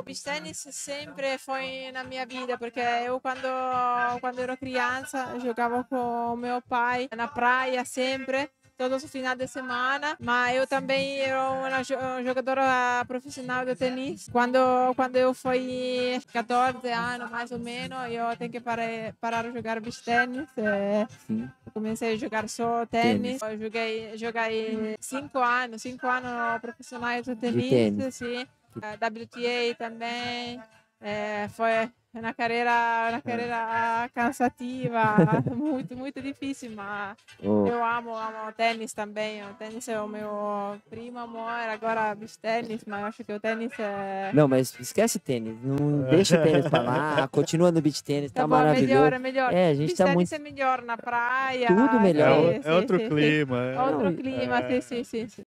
O beach tennis sempre foi na minha vida, porque eu quando ero criança jogava com meu pai na praia sempre, todos os finais de semana, mas eu também era uma jogadora profissional de tênis. Quando eu fui 14 anos, mais ou menos, eu tenho que parar de jogar beach tennis. Sim, Comecei a jogar só tênis. tênis. Eu joguei 5 anos profissionais de De tênis, tênis. sim. WTA também. Foi uma carreira cansativa, muito, muito difícil, mas Oh, eu amo tênis também. O tênis é o meu primo amor, agora beach tênis, mas eu acho que o tênis é. não, mas esquece tênis. Não deixa o tênis pra lá. Continua no beach tênis, Tá tá bom, é melhor, maravilhoso. é melhor. É, a gente Beach tá tênis muito. é melhor na praia, Tudo melhor. sim, É sim, outro sim, sim. clima. Não, Outro clima, sim, sim, sim, sim.